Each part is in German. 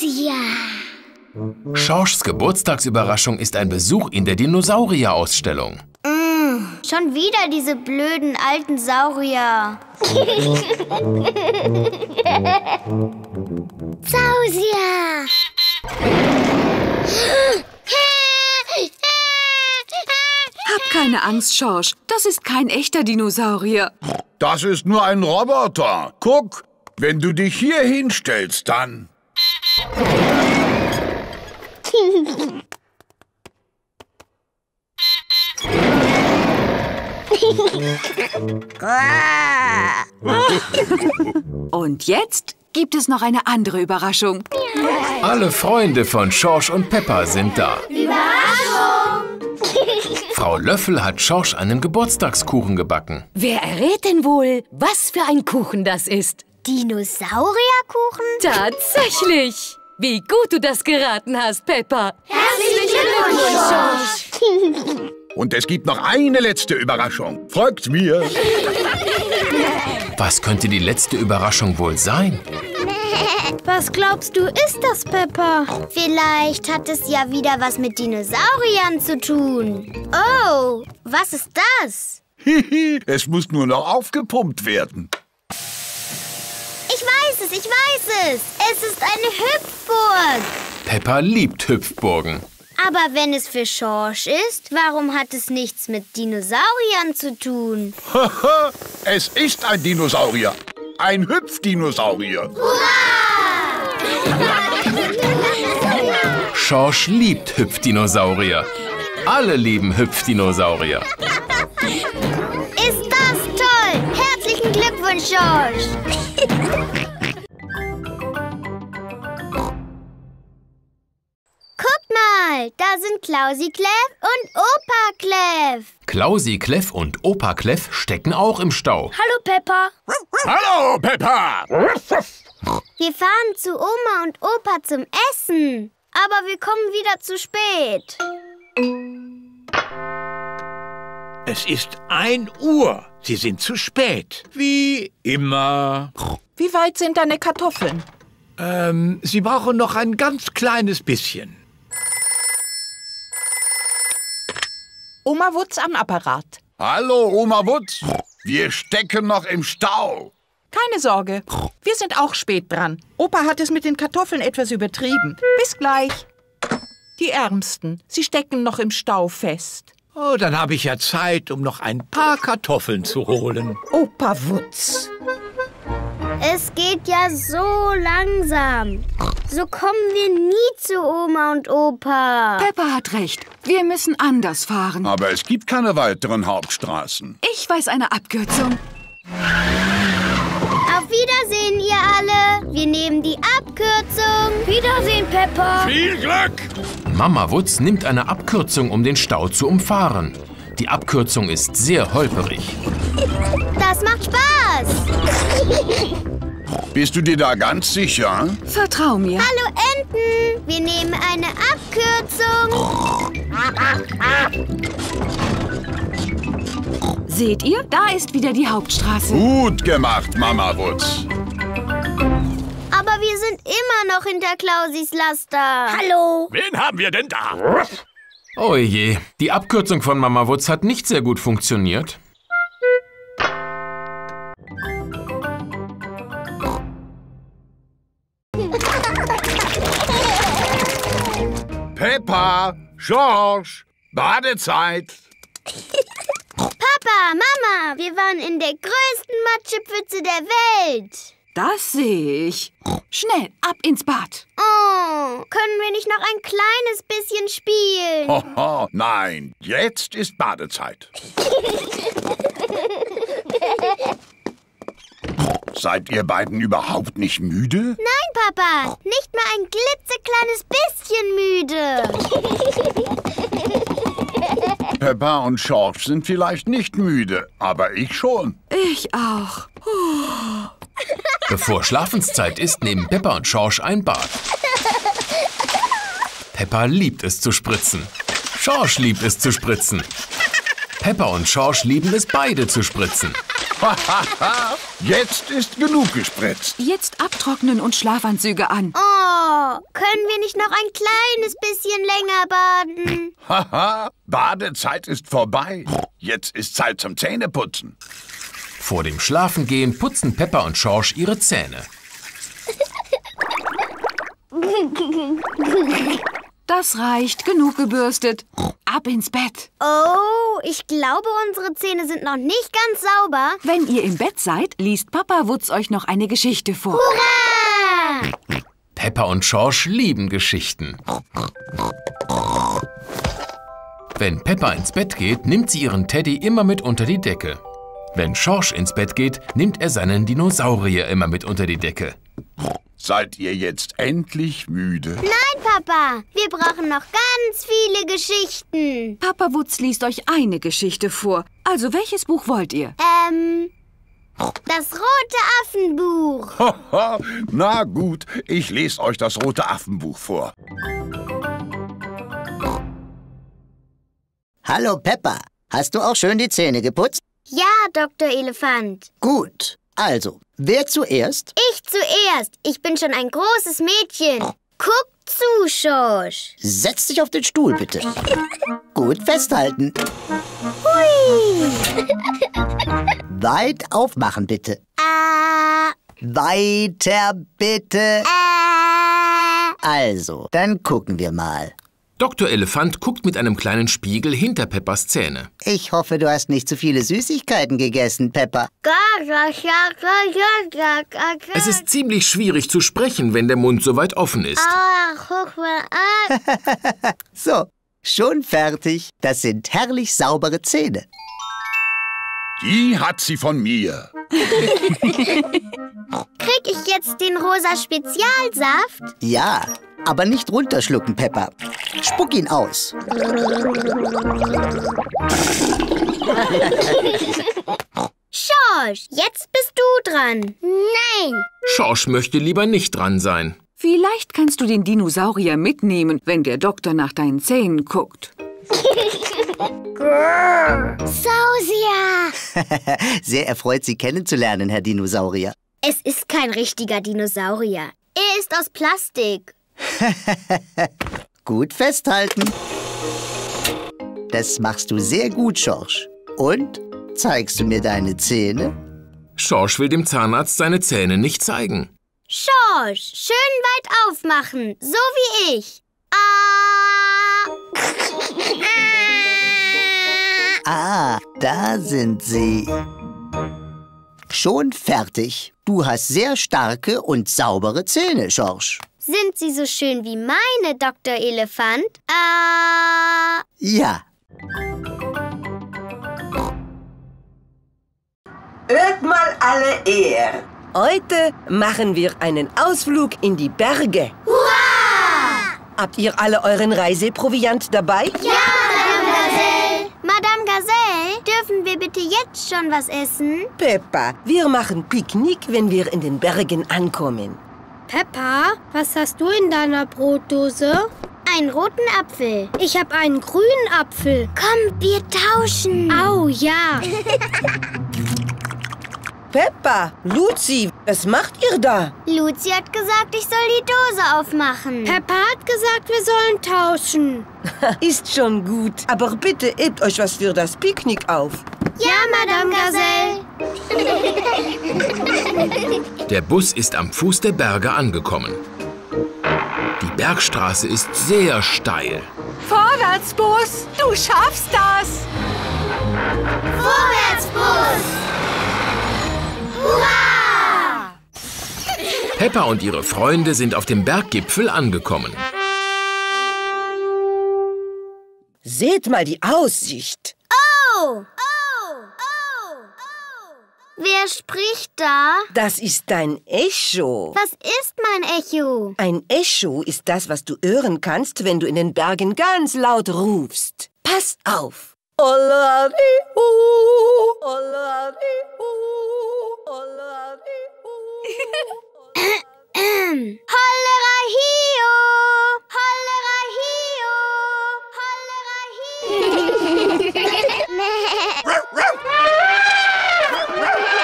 Klausia. Schorschs Geburtstagsüberraschung ist ein Besuch in der Dinosaurier-Ausstellung. Schon wieder diese blöden alten Saurier. Klausia. Hab keine Angst, Schorsch. Das ist kein echter Dinosaurier. Das ist nur ein Roboter. Guck, wenn du dich hier hinstellst, dann... Und jetzt gibt es noch eine andere Überraschung. Alle Freunde von Schorsch und Peppa sind da. Überraschung! Frau Löffel hat Schorsch einen Geburtstagskuchen gebacken. Wer errät denn wohl, was für ein Kuchen das ist? Dinosaurierkuchen? Tatsächlich! Wie gut du das geraten hast, Peppa. Herzlichen Glückwunsch, Schorsch! Und es gibt noch eine letzte Überraschung. Folgt mir. Was könnte die letzte Überraschung wohl sein? Was glaubst du, ist das, Peppa? Vielleicht hat es ja wieder was mit Dinosauriern zu tun. Oh, was ist das? Es muss nur noch aufgepumpt werden. Ich weiß es, ich weiß es. Es ist eine Hüpfburg. Peppa liebt Hüpfburgen. Aber wenn es für Schorsch ist, warum hat es nichts mit Dinosauriern zu tun? Es ist ein Dinosaurier. Ein Hüpfdinosaurier. Schorsch liebt Hüpfdinosaurier. Alle lieben Hüpfdinosaurier. Ist das toll! Herzlichen Glückwunsch, Schorsch! Guck mal, da sind Klausi Kleff und Opa Kleff. Klausi Kleff und Opa Kleff stecken auch im Stau. Hallo, Peppa. Hallo, Peppa. Wir fahren zu Oma und Opa zum Essen. Aber wir kommen wieder zu spät. Es ist 1 Uhr. Sie sind zu spät. Wie immer. Wie weit sind deine Kartoffeln? Sie brauchen noch ein ganz kleines bisschen. Oma Wutz am Apparat. Hallo, Oma Wutz. Wir stecken noch im Stau. Keine Sorge, wir sind auch spät dran. Opa hat es mit den Kartoffeln etwas übertrieben. Bis gleich. Die Ärmsten, sie stecken noch im Stau fest. Oh, dann habe ich ja Zeit, um noch ein paar Kartoffeln zu holen. Opa Wutz. Es geht ja so langsam. So kommen wir nie zu Oma und Opa. Peppa hat recht. Wir müssen anders fahren. Aber es gibt keine weiteren Hauptstraßen. Ich weiß eine Abkürzung. Auf Wiedersehen, ihr alle. Wir nehmen die Abkürzung. Wiedersehen, Peppa. Viel Glück! Mama Wutz nimmt eine Abkürzung, um den Stau zu umfahren. Die Abkürzung ist sehr holperig. Das macht Spaß. Bist du dir da ganz sicher? Vertrau mir. Hallo, Enten. Wir nehmen eine Abkürzung. Seht ihr? Da ist wieder die Hauptstraße. Gut gemacht, Mama Wutz. Aber wir sind immer noch hinter Klausis Laster. Hallo. Wen haben wir denn da? Oh je, die Abkürzung von Mama Wutz hat nicht sehr gut funktioniert. Peppa, Schorsch, Badezeit. Papa, Mama, wir waren in der größten Matschepfütze der Welt. Das sehe ich. Schnell, ab ins Bad. Oh, können wir nicht noch ein kleines bisschen spielen? Hoho, nein, jetzt ist Badezeit. Seid ihr beiden überhaupt nicht müde? Nein, Papa, nicht mal ein klitzekleines bisschen müde. Peppa und Schorsch sind vielleicht nicht müde, aber ich schon. Ich auch. Bevor Schlafenszeit ist, nehmen Peppa und Schorsch ein Bad. Peppa liebt es zu spritzen. Schorsch liebt es zu spritzen. Peppa und Schorsch lieben es beide zu spritzen. Jetzt ist genug gespritzt. Jetzt abtrocknen und Schlafanzüge an. Oh, können wir nicht noch ein kleines bisschen länger baden? Haha, Badezeit ist vorbei. Jetzt ist Zeit zum Zähneputzen. Vor dem Schlafengehen putzen Peppa und Schorsch ihre Zähne. Das reicht, genug gebürstet. Ab ins Bett. Oh, ich glaube, unsere Zähne sind noch nicht ganz sauber. Wenn ihr im Bett seid, liest Papa Wutz euch noch eine Geschichte vor. Hurra! Peppa und Schorsch lieben Geschichten. Wenn Peppa ins Bett geht, nimmt sie ihren Teddy immer mit unter die Decke. Wenn Schorsch ins Bett geht, nimmt er seinen Dinosaurier immer mit unter die Decke. Seid ihr jetzt endlich müde? Nein, Papa, wir brauchen noch ganz viele Geschichten. Papa Wutz liest euch eine Geschichte vor. Also welches Buch wollt ihr? Das rote Affenbuch. Haha, na gut, ich lese euch das rote Affenbuch vor. Hallo Peppa, hast du auch schön die Zähne geputzt? Ja, Dr. Elefant. Gut, also, wer zuerst? Ich zuerst. Ich bin schon ein großes Mädchen. Guck zu, Schorsch. Setz dich auf den Stuhl, bitte. Gut festhalten. Hui. Weit aufmachen, bitte. Weiter, bitte. Also, dann gucken wir mal. Dr. Elefant guckt mit einem kleinen Spiegel hinter Peppas Zähne. Ich hoffe, du hast nicht zu viele Süßigkeiten gegessen, Peppa. Es ist ziemlich schwierig zu sprechen, wenn der Mund so weit offen ist. So, schon fertig. Das sind herrlich saubere Zähne. Die hat sie von mir. Krieg ich jetzt den rosa Spezialsaft? Ja, aber nicht runterschlucken, Peppa. Spuck ihn aus. Schorsch, jetzt bist du dran. Nein. Schorsch möchte lieber nicht dran sein. Vielleicht kannst du den Dinosaurier mitnehmen, wenn der Doktor nach deinen Zähnen guckt. Sausia. Sehr erfreut, Sie kennenzulernen, Herr Dinosaurier. Es ist kein richtiger Dinosaurier. Er ist aus Plastik. Gut festhalten. Das machst du sehr gut, Schorsch. Und? Zeigst du mir deine Zähne? Schorsch will dem Zahnarzt seine Zähne nicht zeigen. Schorsch, schön weit aufmachen, so wie ich. Da sind sie. Schon fertig. Du hast sehr starke und saubere Zähne, Schorsch. Sind sie so schön wie meine, Dr. Elefant? Ja. Hört mal alle her. Heute machen wir einen Ausflug in die Berge. Hurra! Habt ihr alle euren Reiseproviant dabei? Ja, Madame Gazelle. Madame Gazelle, dürfen wir bitte jetzt schon was essen? Peppa, wir machen Picknick, wenn wir in den Bergen ankommen. Peppa, was hast du in deiner Brotdose? Einen roten Apfel. Ich habe einen grünen Apfel. Komm, wir tauschen. Au, ja. Peppa, Luzi, was macht ihr da? Luzi hat gesagt, ich soll die Dose aufmachen. Peppa hat gesagt, wir sollen tauschen. Ist schon gut. Aber bitte hebt euch was für das Picknick auf. Ja, Madame Gazelle. Der Bus ist am Fuß der Berge angekommen. Die Bergstraße ist sehr steil. Vorwärts, Bus! Du schaffst das! Vorwärts, Bus! Hurra! Peppa und ihre Freunde sind auf dem Berggipfel angekommen. Seht mal die Aussicht. Oh! Wer spricht da? Das ist dein Echo. Was ist mein Echo? Ein Echo ist das, was du hören kannst, wenn du in den Bergen ganz laut rufst. Pass auf. Olari-hu, olari-hu, olari-hu. Hollerahio, Hollerahio, Hollerahio.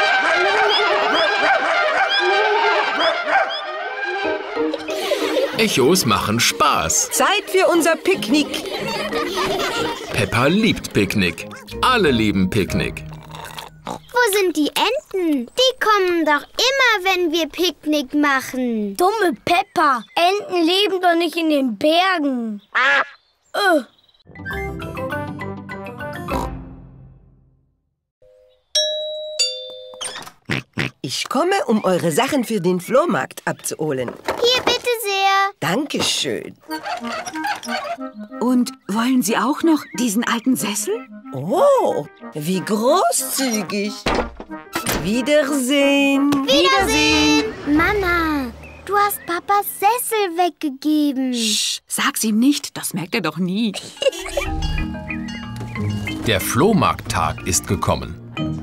Echos machen Spaß. Zeit für unser Picknick. Peppa liebt Picknick. Alle lieben Picknick. Wo sind die Enten? Die kommen doch immer, wenn wir Picknick machen. Dumme Peppa. Enten leben doch nicht in den Bergen. Ich komme, um eure Sachen für den Flohmarkt abzuholen. Hier, bitte sehr. Dankeschön. Und wollen Sie auch noch diesen alten Sessel? Oh, wie großzügig. Wiedersehen. Wiedersehen. Mama, du hast Papas Sessel weggegeben. Psst, sag's ihm nicht, das merkt er doch nie. Der Flohmarkttag ist gekommen.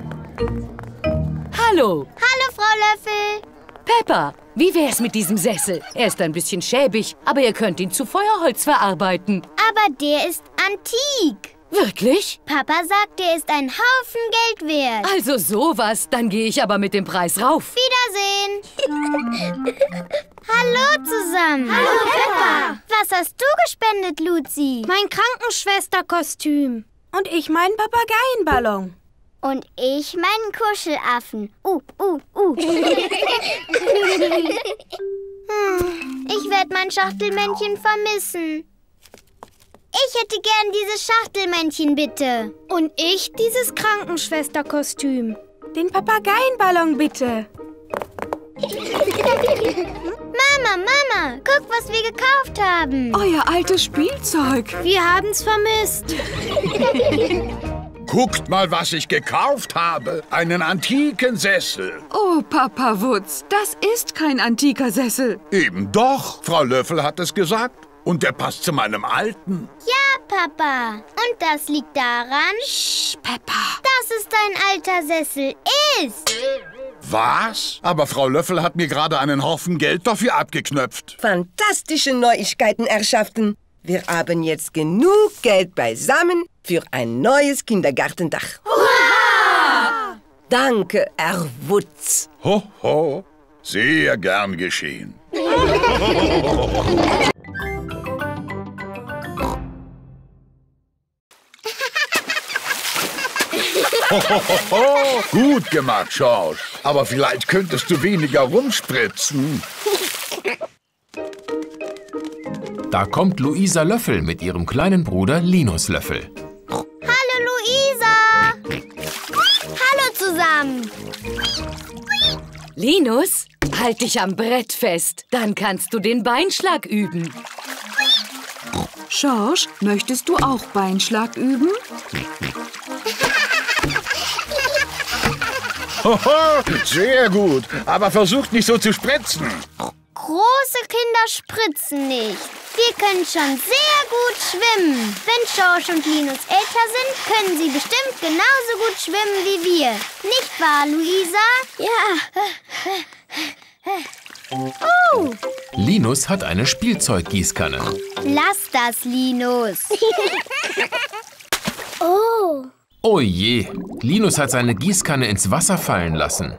Hallo, Hallo, Frau Löffel. Peppa. Wie wär's mit diesem Sessel? Er ist ein bisschen schäbig, aber ihr könnt ihn zu Feuerholz verarbeiten. Aber der ist antik. Wirklich? Papa sagt, der ist ein Haufen Geld wert. Also sowas, dann gehe ich aber mit dem Preis rauf. Wiedersehen. Hallo zusammen. Hallo, Peppa. Was hast du gespendet, Luzi? Mein Krankenschwesterkostüm. Und ich meinen Papageienballon. Und ich meinen Kuschelaffen. Ich werde mein Schachtelmännchen vermissen. Ich hätte gern dieses Schachtelmännchen, bitte. Und ich dieses Krankenschwesterkostüm. Den Papageienballon, bitte. Mama, guck, was wir gekauft haben. Euer altes Spielzeug. Wir haben's vermisst. Guckt mal, was ich gekauft habe. Einen antiken Sessel. Oh, Papa Wutz, das ist kein antiker Sessel. Eben doch. Frau Löffel hat es gesagt. Und der passt zu meinem alten. Ja, Papa. Und das liegt daran, Psst, Peppa. dass es dein alter Sessel ist. Was? Aber Frau Löffel hat mir gerade einen Haufen Geld dafür abgeknöpft. Fantastische Neuigkeiten erschaffen. Wir haben jetzt genug Geld beisammen für ein neues Kindergartendach. Hurra! Danke, Herr Wutz. Ho, ho. Sehr gern geschehen. Gut gemacht, Schorsch. Aber vielleicht könntest du weniger rumspritzen. Da kommt Luisa Löffel mit ihrem kleinen Bruder Linus Löffel. Hallo, Luisa. Hallo zusammen. Linus, halt dich am Brett fest. Dann kannst du den Beinschlag üben. Schorsch, möchtest du auch Beinschlag üben? Sehr gut. Aber versucht nicht so zu spritzen. Große Kinder spritzen nicht. Wir können schon sehr gut schwimmen. Wenn Schorsch und Linus älter sind, können sie bestimmt genauso gut schwimmen wie wir. Nicht wahr, Luisa? Ja. Linus hat eine Spielzeuggießkanne. Lass das, Linus. Oh. Oh je, Linus hat seine Gießkanne ins Wasser fallen lassen.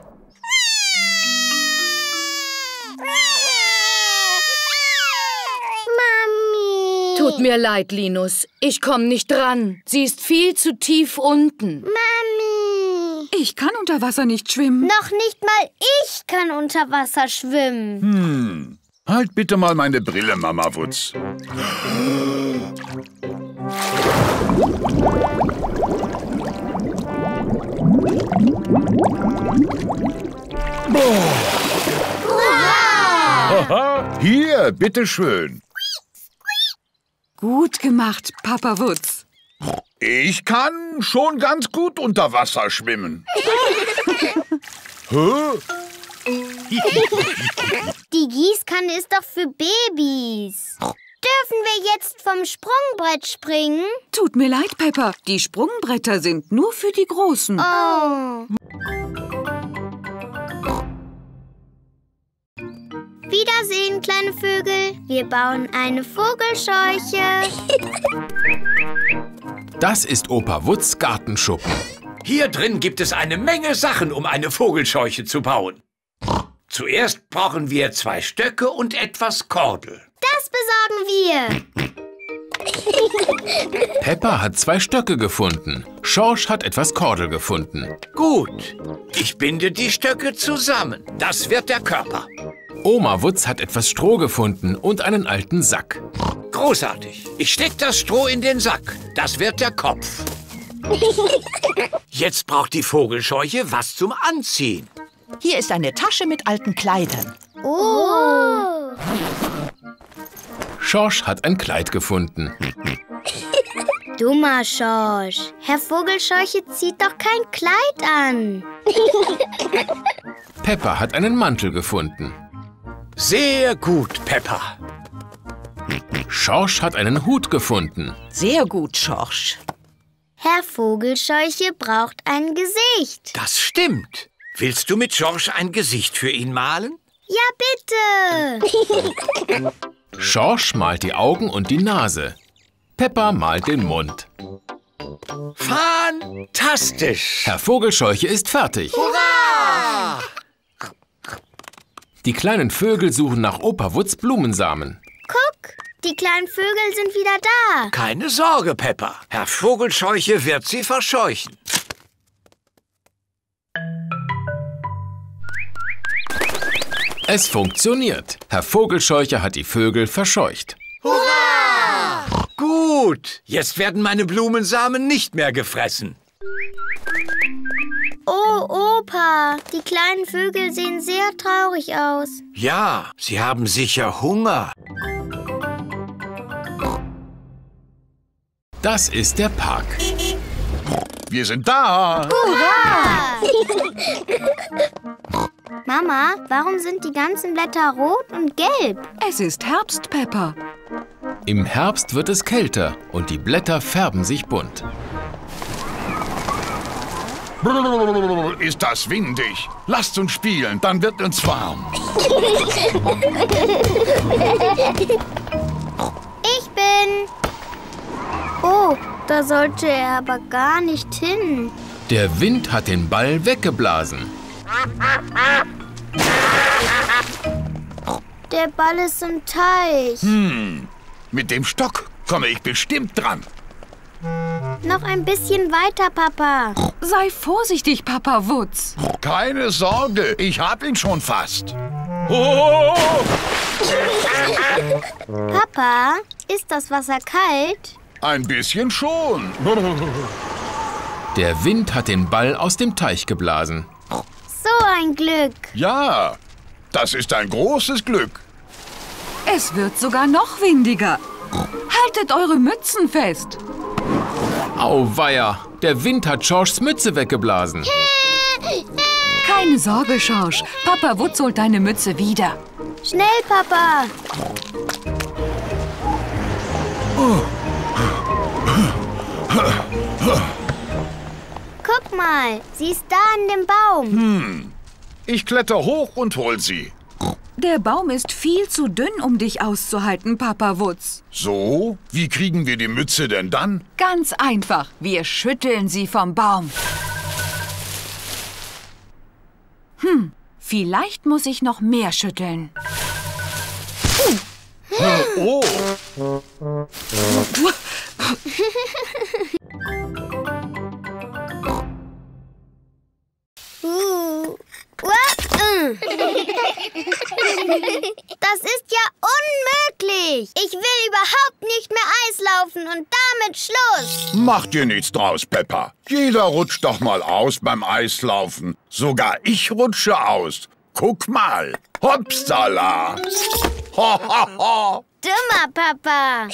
Mami. Tut mir leid, Linus. Ich komme nicht dran. Sie ist viel zu tief unten. Mami. Ich kann unter Wasser nicht schwimmen. Noch nicht mal ich kann unter Wasser schwimmen. Halt bitte mal meine Brille, Mama Wutz. Aha, hier, bitteschön. Gut gemacht, Papa Wutz. Ich kann schon ganz gut unter Wasser schwimmen. Hä? Die Gießkanne ist doch für Babys. Dürfen wir jetzt vom Sprungbrett springen? Tut mir leid, Peppa. Die Sprungbretter sind nur für die Großen. Oh. Wiedersehen, kleine Vögel. Wir bauen eine Vogelscheuche. Das ist Opa Wutz Gartenschuppen. Hier drin gibt es eine Menge Sachen, um eine Vogelscheuche zu bauen. Zuerst brauchen wir 2 Stöcke und etwas Kordel. Das besorgen wir. Peppa hat 2 Stöcke gefunden. Schorsch hat etwas Kordel gefunden. Gut, ich binde die Stöcke zusammen. Das wird der Körper. Oma Wutz hat etwas Stroh gefunden und einen alten Sack. Großartig. Ich stecke das Stroh in den Sack. Das wird der Kopf. Jetzt braucht die Vogelscheuche was zum Anziehen. Hier ist eine Tasche mit alten Kleidern. Oh. Schorsch hat ein Kleid gefunden. Dummer Schorsch. Herr Vogelscheuche zieht doch kein Kleid an. Peppa hat einen Mantel gefunden. Sehr gut, Peppa. Schorsch hat einen Hut gefunden. Sehr gut, Schorsch. Herr Vogelscheuche braucht ein Gesicht. Das stimmt. Willst du mit Schorsch ein Gesicht für ihn malen? Ja, bitte. Schorsch malt die Augen und die Nase. Peppa malt den Mund. Fantastisch! Herr Vogelscheuche ist fertig. Hurra! Die kleinen Vögel suchen nach Opa Wutz Blumensamen. Guck, die kleinen Vögel sind wieder da. Keine Sorge, Peppa. Herr Vogelscheuche wird sie verscheuchen. Es funktioniert. Herr Vogelscheuche hat die Vögel verscheucht. Hurra! Gut, jetzt werden meine Blumensamen nicht mehr gefressen. Oh, Opa, die kleinen Vögel sehen sehr traurig aus. Ja, sie haben sicher Hunger. Das ist der Park. Wir sind da. Hurra! Mama, warum sind die ganzen Blätter rot und gelb? Es ist Herbst, Peppa. Im Herbst wird es kälter und die Blätter färben sich bunt. Brrr, ist das windig. Lasst uns spielen, dann wird uns warm. Ich bin... Oh, da sollte er aber gar nicht hin. Der Wind hat den Ball weggeblasen. Der Ball ist im Teich. Mit dem Stock komme ich bestimmt dran. Noch ein bisschen weiter, Papa. Sei vorsichtig, Papa Wutz. Keine Sorge, ich hab ihn schon fast. Oh! Papa, ist das Wasser kalt? Ein bisschen schon. Der Wind hat den Ball aus dem Teich geblasen. So ein Glück. Ja, das ist ein großes Glück. Es wird sogar noch windiger. Haltet eure Mützen fest. Auweia, der Wind hat Schorschs Mütze weggeblasen. Keine Sorge, Schorsch. Papa Wutz holt deine Mütze wieder. Schnell, Papa. Guck mal, sie ist da an dem Baum. Ich kletter hoch und hol sie. Der Baum ist viel zu dünn, um dich auszuhalten, Papa Wutz. So, wie kriegen wir die Mütze denn dann? Ganz einfach. Wir schütteln sie vom Baum. Vielleicht muss ich noch mehr schütteln. Oh, Das ist ja unmöglich. Ich will überhaupt nicht mehr Eislaufen und damit Schluss. mach dir nichts draus, Peppa. Jeder rutscht doch mal aus beim Eislaufen. Sogar ich rutsche aus. Guck mal. Hopsala. Ho, ho, ho. Dummer Papa.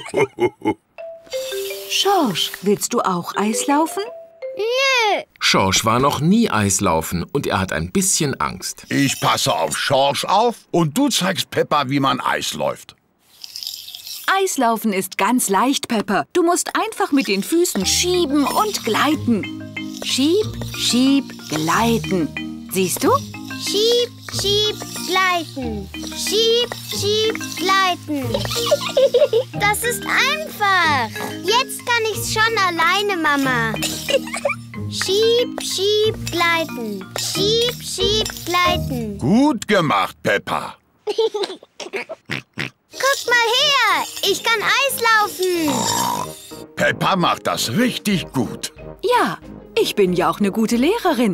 Schorsch, willst du auch Eislaufen? Nö. Schorsch war noch nie Eislaufen und er hat ein bisschen Angst. Ich passe auf Schorsch auf und du zeigst Peppa, wie man Eis läuft. Eislaufen ist ganz leicht, Peppa. Du musst einfach mit den Füßen schieben und gleiten. Schieb, schieb, gleiten. Siehst du? Schieb, schieb, gleiten. Schieb, schieb, gleiten. Das ist einfach. Jetzt kann ich's schon alleine, Mama. Schieb, schieb, gleiten. Schieb, schieb, gleiten. Gut gemacht, Peppa. Guckt mal her, ich kann Eislaufen. Peppa macht das richtig gut. Ja, ich bin ja auch eine gute Lehrerin.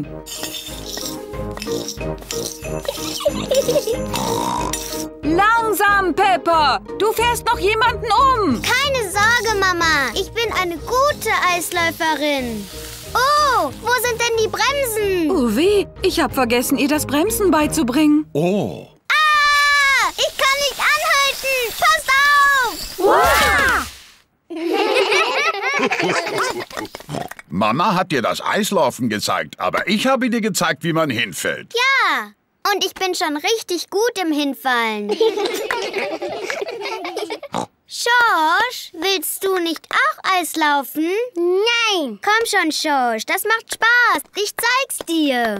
Langsam, Peppa! Du fährst noch jemanden um! Keine Sorge, Mama. Ich bin eine gute Eisläuferin. Oh, wo sind denn die Bremsen? Oh weh, ich habe vergessen, ihr das Bremsen beizubringen. Oh. Ah, ich kann nicht anhalten. Passt auf! Wow. Mama hat dir das Eislaufen gezeigt, aber ich habe dir gezeigt, wie man hinfällt. Ja, und ich bin schon richtig gut im Hinfallen. Schorsch, willst du nicht auch Eislaufen? Nein. Komm schon, Schorsch, das macht Spaß. Ich zeig's dir.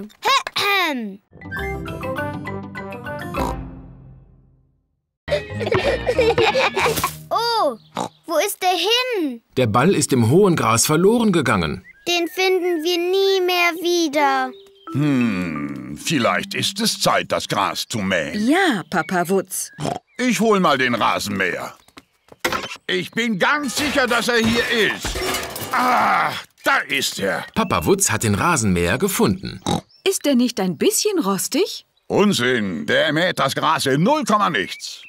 Oh, wo ist der hin? Der Ball ist im hohen Gras verloren gegangen. Den finden wir nie mehr wieder. Vielleicht ist es Zeit, das Gras zu mähen. Ja, Papa Wutz. Ich hol mal den Rasenmäher. Ich bin ganz sicher, dass er hier ist. Ah, da ist er. Papa Wutz hat den Rasenmäher gefunden. Ist der nicht ein bisschen rostig? Unsinn, der mäht das Gras in 0, nichts.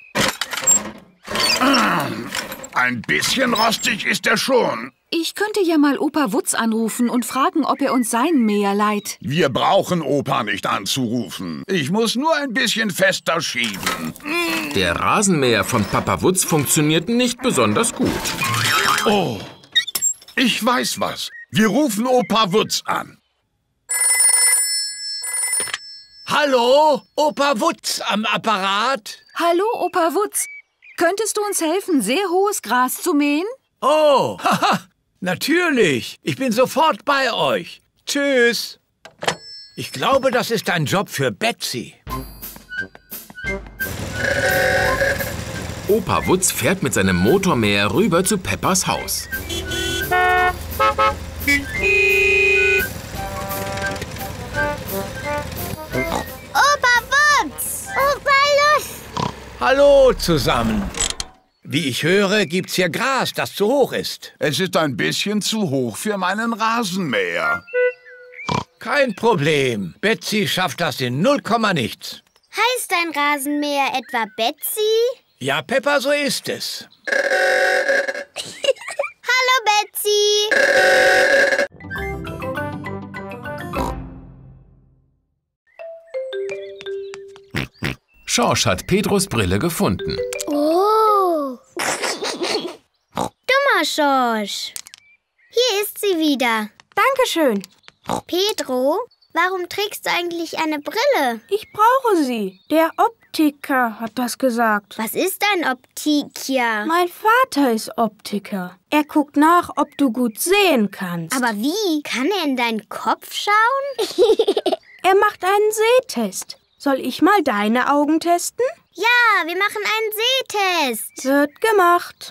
Ein bisschen rostig ist er schon. Ich könnte ja mal Opa Wutz anrufen und fragen, ob er uns seinen Mäher leiht. Wir brauchen Opa nicht anzurufen. Ich muss nur ein bisschen fester schieben. Der Rasenmäher von Papa Wutz funktioniert nicht besonders gut. Oh, ich weiß was. Wir rufen Opa Wutz an. Hallo, Opa Wutz am Apparat. Hallo, Opa Wutz. Könntest du uns helfen, sehr hohes Gras zu mähen? Oh, haha, natürlich. Ich bin sofort bei euch. Tschüss. Ich glaube, das ist ein Job für Betsy. Opa Wutz fährt mit seinem Motormäher rüber zu Peppas Haus. Opa Wutz! Opa Lust! Hallo zusammen. Wie ich höre, gibt's hier Gras, das zu hoch ist. Es ist ein bisschen zu hoch für meinen Rasenmäher. Kein Problem. Betsy schafft das in 0, nichts. Heißt dein Rasenmäher etwa Betsy? Ja, Peppa, so ist es. Hallo, Betsy! Schorsch hat Pedros Brille gefunden. Oh! Dummer Schorsch. Hier ist sie wieder. Dankeschön. Pedro, warum trägst du eigentlich eine Brille? Ich brauche sie. Der Optiker hat das gesagt. Was ist ein Optiker? Mein Vater ist Optiker. Er guckt nach, ob du gut sehen kannst. Aber wie? Kann er in deinen Kopf schauen? Er macht einen Sehtest. Soll ich mal deine Augen testen? Ja, wir machen einen Sehtest. Wird gemacht.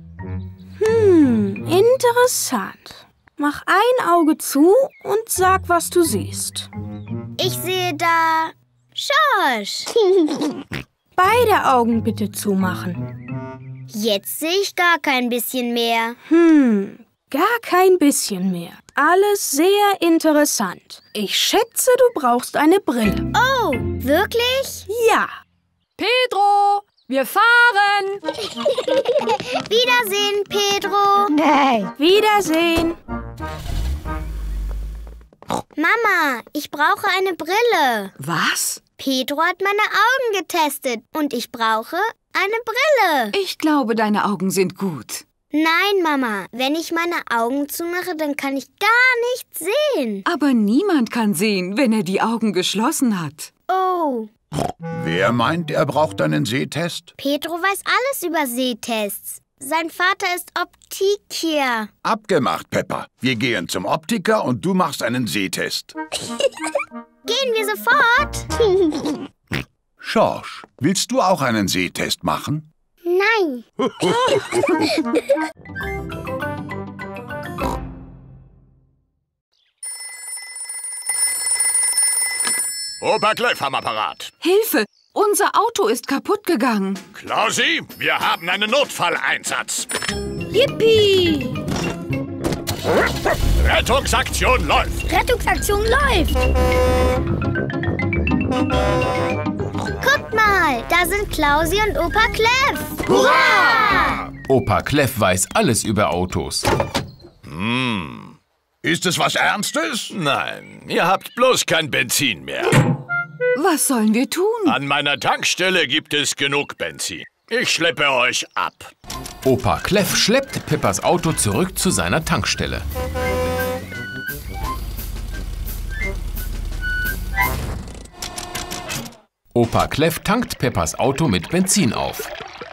Interessant. Mach ein Auge zu und sag, was du siehst. Ich sehe da Schorsch. Beide Augen bitte zumachen. Jetzt sehe ich gar kein bisschen mehr. Gar kein bisschen mehr. Alles sehr interessant. Ich schätze, du brauchst eine Brille. Oh, wirklich? Ja. Pedro, wir fahren! Wiedersehen, Pedro. Nein. Wiedersehen. Mama, ich brauche eine Brille. Was? Pedro hat meine Augen getestet und ich brauche eine Brille. Ich glaube, deine Augen sind gut. Nein, Mama, wenn ich meine Augen zumache, dann kann ich gar nichts sehen. Aber niemand kann sehen, wenn er die Augen geschlossen hat. Oh. Wer meint, er braucht einen Sehtest? Pedro weiß alles über Sehtests. Sein Vater ist Optiker. Abgemacht, Peppa. Wir gehen zum Optiker und du machst einen Sehtest. Gehen wir sofort? Schorsch, willst du auch einen Sehtest machen? Nein. Opa Clef am Apparat. Hilfe! Unser Auto ist kaputt gegangen. Klausi, wir haben einen Notfalleinsatz. Yippie! Rettungsaktion läuft. Rettungsaktion läuft! Guckt mal, da sind Klausi und Opa Clef. Hurra! Opa Clef weiß alles über Autos. Ist es was Ernstes? Nein, ihr habt bloß kein Benzin mehr. Was sollen wir tun? An meiner Tankstelle gibt es genug Benzin. Ich schleppe euch ab. Opa Clef schleppt Peppas Auto zurück zu seiner Tankstelle. Opa Clef tankt Peppas Auto mit Benzin auf.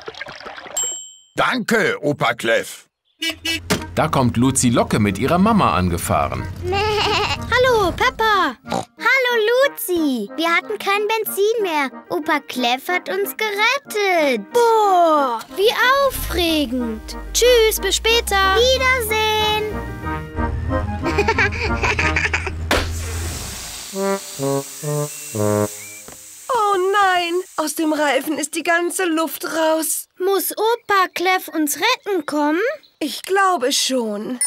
Danke, Opa Clef. Da kommt Luzi Locke mit ihrer Mama angefahren. Hallo, Peppa! Hallo Luzi, wir hatten kein Benzin mehr. Opa Clef hat uns gerettet. Boah, wie aufregend! Tschüss, bis später! Wiedersehen. Oh nein, aus dem Reifen ist die ganze Luft raus. Muss Opa Clef uns retten kommen? Ich glaube schon.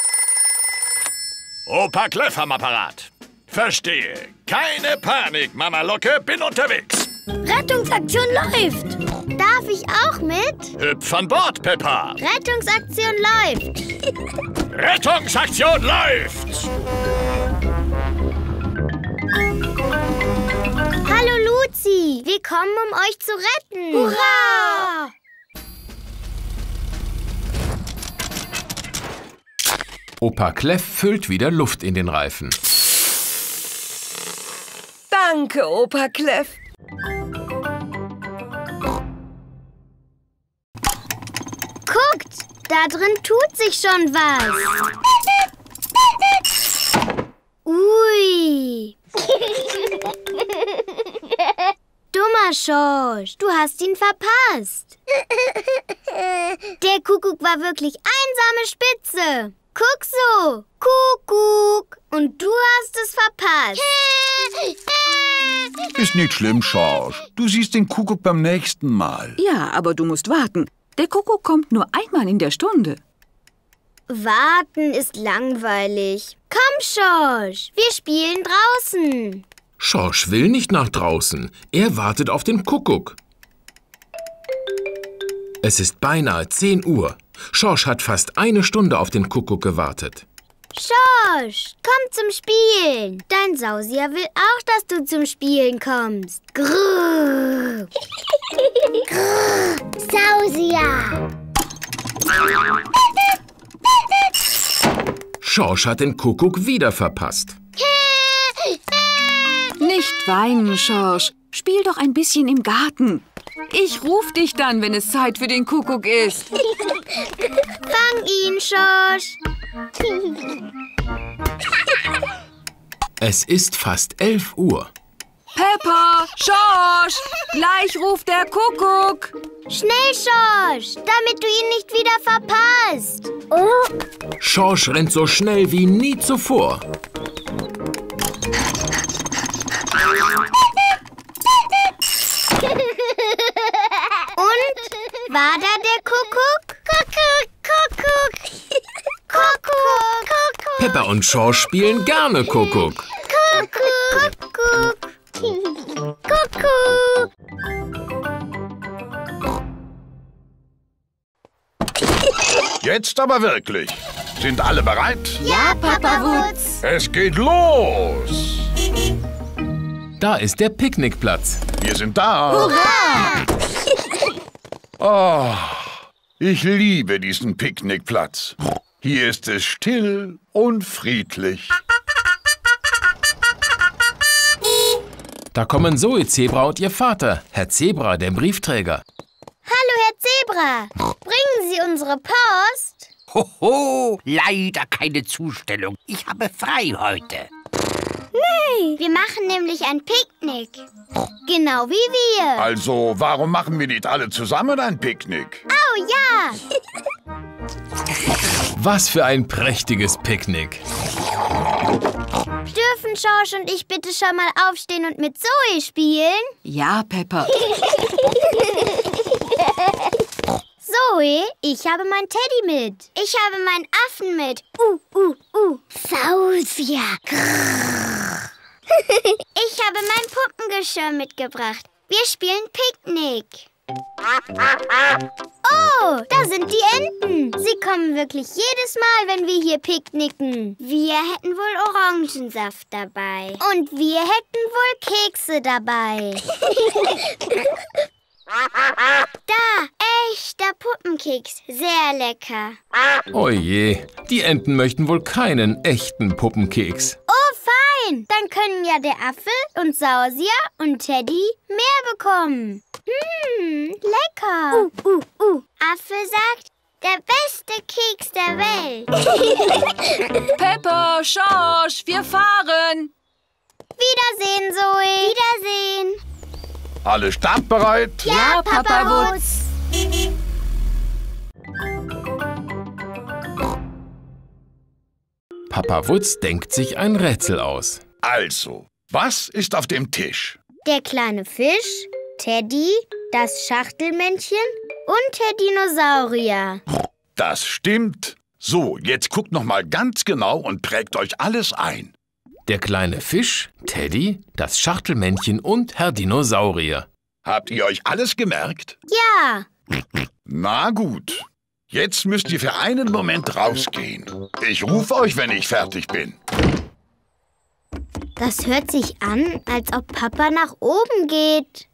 Opa Clef am Apparat. Verstehe. Keine Panik, Mama Locke, bin unterwegs. Rettungsaktion läuft! Darf ich auch mit? Hüpf an Bord, Peppa. Rettungsaktion läuft. Rettungsaktion läuft. Hallo Luzi, wir kommen, um euch zu retten. Hurra! Opa Clef füllt wieder Luft in den Reifen. Danke, Opa Clef. Guckt, da drin tut sich schon was. Ui. Dummer Schorsch, du hast ihn verpasst. Der Kuckuck war wirklich einsame Spitze. Guck so, Kuckuck. Und du hast es verpasst. Ist nicht schlimm, Schorsch. Du siehst den Kuckuck beim nächsten Mal. Ja, aber du musst warten. Der Kuckuck kommt nur einmal in der Stunde. Warten ist langweilig. Komm, Schorsch, wir spielen draußen. Schorsch will nicht nach draußen. Er wartet auf den Kuckuck. Es ist beinahe 10 Uhr. Schorsch hat fast eine Stunde auf den Kuckuck gewartet. Schorsch, komm zum Spielen. Dein Sausier will auch, dass du zum Spielen kommst. Grrr. Grrr. Sausier. Schorsch hat den Kuckuck wieder verpasst. Nicht weinen, Schorsch. Spiel doch ein bisschen im Garten. Ich ruf dich dann, wenn es Zeit für den Kuckuck ist. Fang ihn, Schorsch. Es ist fast 11 Uhr. Peppa, Schorsch, gleich ruft der Kuckuck. Schnell, Schorsch, damit du ihn nicht wieder verpasst. Oh. Schorsch rennt so schnell wie nie zuvor. Und? War da der Kuckuck? Kuckuck, Kuckuck. Kuckuck, Kuckuck. Peppa und Schorsch spielen gerne Kuckuck. Kuckuck, Kuckuck. Kuckuck. Jetzt aber wirklich. Sind alle bereit? Ja, Papa Wutz. Es geht los. Da ist der Picknickplatz. Wir sind da. Hurra! Oh, ich liebe diesen Picknickplatz. Hier ist es still und friedlich. Da kommen Zoe Zebra und ihr Vater, Herr Zebra, der Briefträger. Hallo, Herr Zebra. Bringen Sie unsere Post? Hoho, leider keine Zustellung. Ich habe frei heute. Nee, wir machen nämlich ein Picknick. Genau wie wir. Also, warum machen wir nicht alle zusammen ein Picknick? Oh ja. Was für ein prächtiges Picknick. Dürfen Schorsch und ich bitte schon mal aufstehen und mit Zoe spielen? Ja, Peppa. Zoe, ich habe meinen Teddy mit. Ich habe meinen Affen mit. Sausia. Ich habe mein Puppengeschirr mitgebracht. Wir spielen Picknick. Oh, da sind die Enten. Sie kommen wirklich jedes Mal, wenn wir hier picknicken. Wir hätten wohl Orangensaft dabei. Und wir hätten wohl Kekse dabei. Da, echter Puppenkeks. Sehr lecker. Oje, die Enten möchten wohl keinen echten Puppenkeks. Oh, fein. Dann können ja der Affe und Sausia und Teddy mehr bekommen. Lecker. Affe sagt, der beste Keks der Welt. Peppa, Schorsch, wir fahren. Wiedersehen, Zoe. Wiedersehen. Alle startbereit? Ja, Papa Wutz. Papa Wutz denkt sich ein Rätsel aus. Also, was ist auf dem Tisch? Der kleine Fisch, Teddy, das Schachtelmännchen und der Dinosaurier. Das stimmt. So, jetzt guckt noch mal ganz genau und prägt euch alles ein. Der kleine Fisch, Teddy, das Schachtelmännchen und Herr Dinosaurier. Habt ihr euch alles gemerkt? Ja. Na gut. Jetzt müsst ihr für einen Moment rausgehen. Ich rufe euch, wenn ich fertig bin. Das hört sich an, als ob Papa nach oben geht.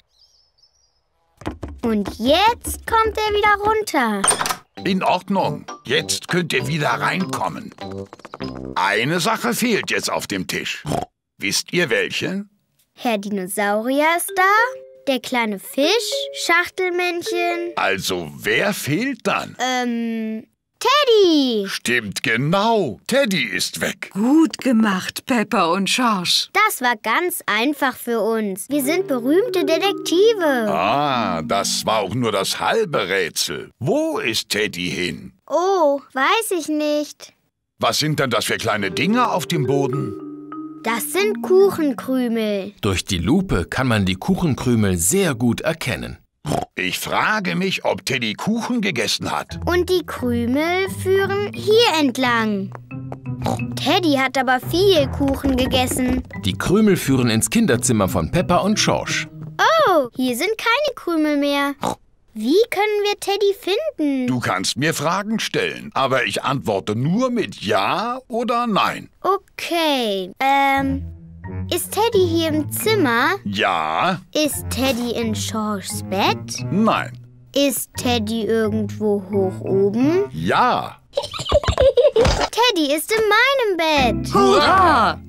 Und jetzt kommt er wieder runter. In Ordnung. Jetzt könnt ihr wieder reinkommen. Eine Sache fehlt jetzt auf dem Tisch. Wisst ihr welche? Herr Dinosaurier ist da, der kleine Fisch, Schachtelmännchen. Also, wer fehlt dann? Teddy! Stimmt genau. Teddy ist weg. Gut gemacht, Peppa und Schorsch. Das war ganz einfach für uns. Wir sind berühmte Detektive. Ah, das war auch nur das halbe Rätsel. Wo ist Teddy hin? Oh, weiß ich nicht. Was sind denn das für kleine Dinger auf dem Boden? Das sind Kuchenkrümel. Durch die Lupe kann man die Kuchenkrümel sehr gut erkennen. Ich frage mich, ob Teddy Kuchen gegessen hat. Und die Krümel führen hier entlang. Teddy hat aber viel Kuchen gegessen. Die Krümel führen ins Kinderzimmer von Peppa und Schorsch. Oh, hier sind keine Krümel mehr. Wie können wir Teddy finden? Du kannst mir Fragen stellen, aber ich antworte nur mit Ja oder Nein. Okay, ist Teddy hier im Zimmer? Ja. Ist Teddy in Schorschs Bett? Nein. Ist Teddy irgendwo hoch oben? Ja. Teddy ist in meinem Bett. Hurra!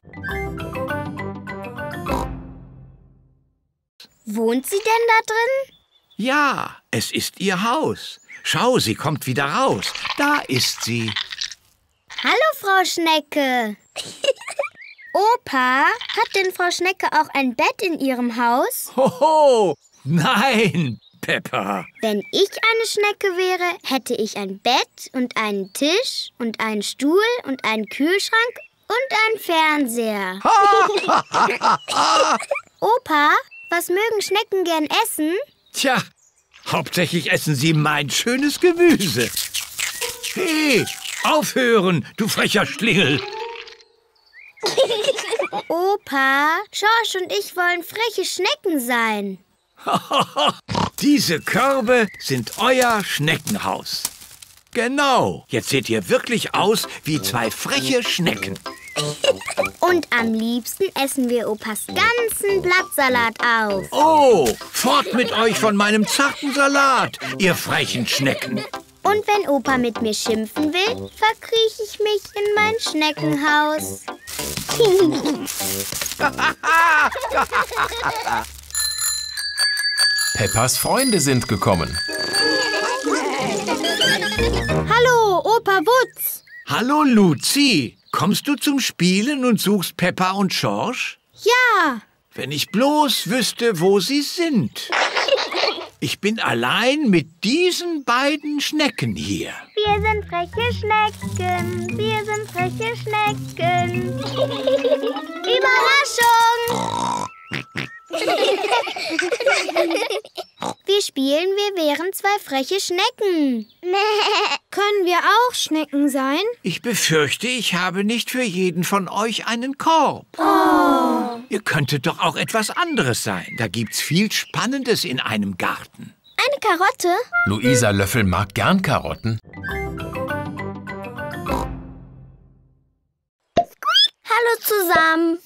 Wohnt sie denn da drin? Ja, es ist ihr Haus. Schau, sie kommt wieder raus. Da ist sie. Hallo, Frau Schnecke. Opa, hat denn Frau Schnecke auch ein Bett in ihrem Haus? Hoho, nein, Peppa. Wenn ich eine Schnecke wäre, hätte ich ein Bett und einen Tisch und einen Stuhl und einen Kühlschrank und einen Fernseher. Opa, was mögen Schnecken gern essen? Tja, hauptsächlich essen sie mein schönes Gemüse. Hey, aufhören, du frecher Schlingel. Opa, Schorsch und ich wollen freche Schnecken sein. Diese Körbe sind euer Schneckenhaus. Genau, jetzt seht ihr wirklich aus wie zwei freche Schnecken. Und am liebsten essen wir Opas ganzen Blattsalat auf. Oh, fort mit euch von meinem zarten Salat, ihr frechen Schnecken. Und wenn Opa mit mir schimpfen will, verkrieche ich mich in mein Schneckenhaus. Peppas Freunde sind gekommen. Hallo, Opa Wutz. Hallo, Luzi. Kommst du zum Spielen und suchst Peppa und Schorsch? Ja. Wenn ich bloß wüsste, wo sie sind. Ich bin allein mit diesen beiden Schnecken hier. Wir sind freche Schnecken. Wir sind freche Schnecken. Überraschung! Wir spielen, wir wären zwei freche Schnecken. Können wir auch Schnecken sein? Ich befürchte, ich habe nicht für jeden von euch einen Korb. Ihr könntet doch auch etwas anderes sein. Da gibt's viel Spannendes in einem Garten. Eine Karotte? Luisa Löffel mag gern Karotten. Hallo zusammen.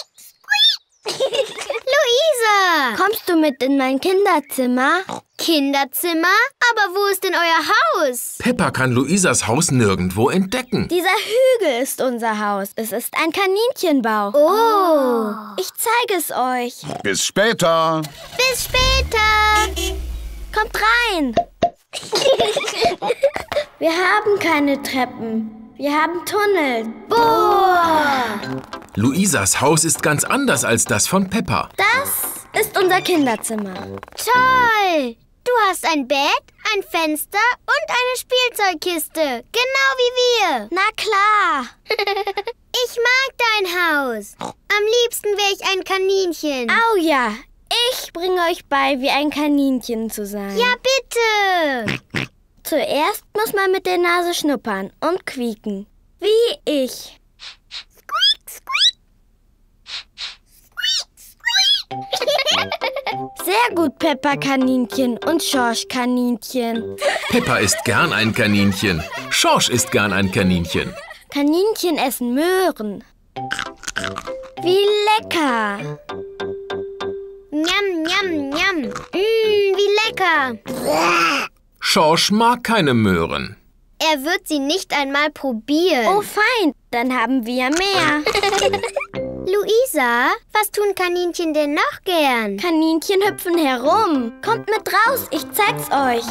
Luisa! Kommst du mit in mein Kinderzimmer? Kinderzimmer? Aber wo ist denn euer Haus? Peppa kann Luisas Haus nirgendwo entdecken. Dieser Hügel ist unser Haus. Es ist ein Kaninchenbau. Oh! Ich zeige es euch. Bis später. Bis später! Kommt rein. Wir haben keine Treppen. Wir haben Tunnel. Boah! Luisas Haus ist ganz anders als das von Peppa. Das ist unser Kinderzimmer. Toll! Du hast ein Bett, ein Fenster und eine Spielzeugkiste. Genau wie wir. Na klar. Ich mag dein Haus. Am liebsten wäre ich ein Kaninchen. Au ja, ich bringe euch bei, wie ein Kaninchen zu sein. Ja, bitte. Zuerst muss man mit der Nase schnuppern und quieken. Wie ich. Sehr gut, Peppa Kaninchen und Schorsch Kaninchen. Peppa isst gern ein Kaninchen. Schorsch isst gern ein Kaninchen. Kaninchen essen Möhren. Wie lecker. Njam, njam, njam. Wie lecker. Schorsch mag keine Möhren. Er wird sie nicht einmal probieren. Oh, fein. Dann haben wir mehr. Luisa, was tun Kaninchen denn noch gern? Kaninchen hüpfen herum. Kommt mit raus, ich zeig's euch.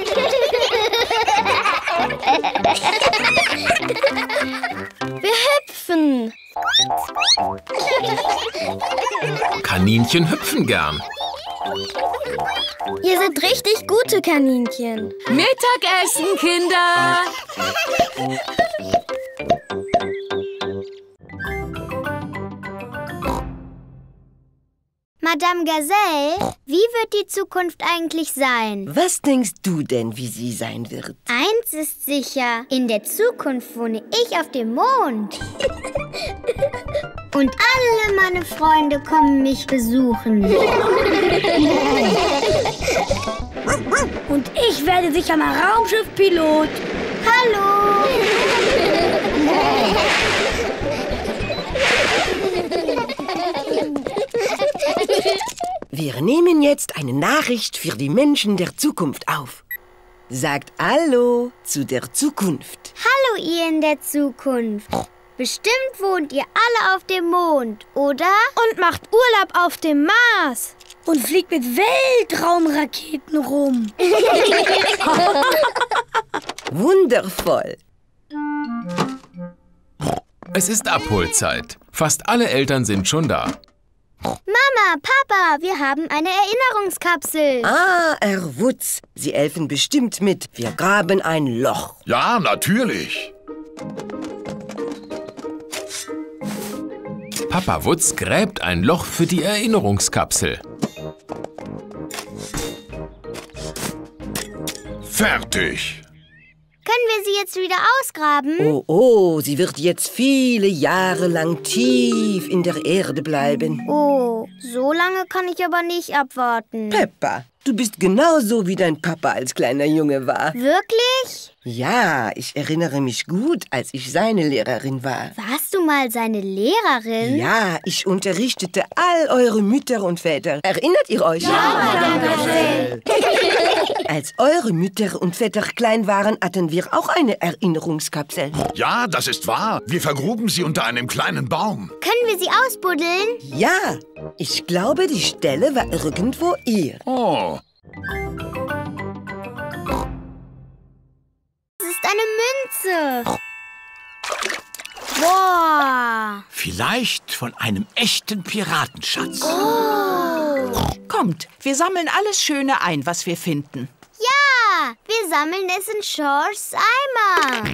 Wir hüpfen. Kaninchen hüpfen gern. Ihr seid richtig gute Kaninchen. Mittagessen, Kinder! Madame Gazelle, wie wird die Zukunft eigentlich sein? Was denkst du denn, wie sie sein wird? Eins ist sicher, in der Zukunft wohne ich auf dem Mond. Und alle meine Freunde kommen mich besuchen. Und ich werde sicher mal Raumschiffpilot. Hallo! Wir nehmen jetzt eine Nachricht für die Menschen der Zukunft auf. Sagt Hallo zu der Zukunft. Hallo, ihr in der Zukunft. Bestimmt wohnt ihr alle auf dem Mond, oder? Und macht Urlaub auf dem Mars. Und fliegt mit Weltraumraketen rum. Wundervoll. Es ist Abholzeit. Fast alle Eltern sind schon da. Mama, Papa, wir haben eine Erinnerungskapsel. Ah, Herr Wutz, Sie helfen bestimmt mit. Wir graben ein Loch. Ja, natürlich. Papa Wutz gräbt ein Loch für die Erinnerungskapsel. Fertig. Können wir sie jetzt wieder ausgraben? Oh, sie wird jetzt viele Jahre lang tief in der Erde bleiben. Oh, so lange kann ich aber nicht abwarten. Peppa, du bist genauso wie dein Papa als kleiner Junge war. Wirklich? Ja, ich erinnere mich gut, als ich seine Lehrerin war. Warst du mal seine Lehrerin? Ja, ich unterrichtete all eure Mütter und Väter. Erinnert ihr euch? Ja, Madame Gazelle. Als eure Mütter und Väter klein waren, hatten wir auch eine Erinnerungskapsel. Ja, das ist wahr. Wir vergruben sie unter einem kleinen Baum. Können wir sie ausbuddeln? Ja, ich glaube, die Stelle war irgendwo hier. Oh. Es ist eine Münze. Wow. Vielleicht von einem echten Piratenschatz. Oh. Kommt, wir sammeln alles Schöne ein, was wir finden. Ja, wir sammeln es in Georges Eimer.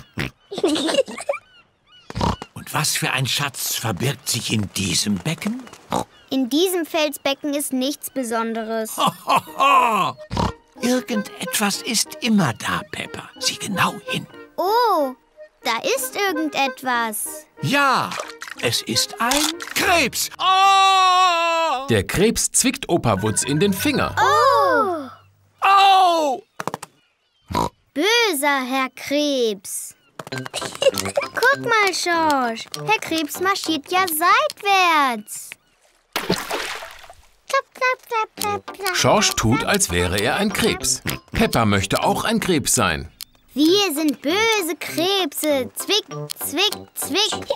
Und was für ein Schatz verbirgt sich in diesem Becken? In diesem Felsbecken ist nichts Besonderes. Irgendetwas ist immer da, Peppa. Sieh genau hin. Oh, da ist irgendetwas. Ja, es ist ein Krebs. Oh! Der Krebs zwickt Opa Wutz in den Finger. Oh! Oh! Böser Herr Krebs. Guck mal, George. Herr Krebs marschiert ja seitwärts. George tut, als wäre er ein Krebs. Peppa möchte auch ein Krebs sein. Wir sind böse Krebse. Zwick, zwick, zwick.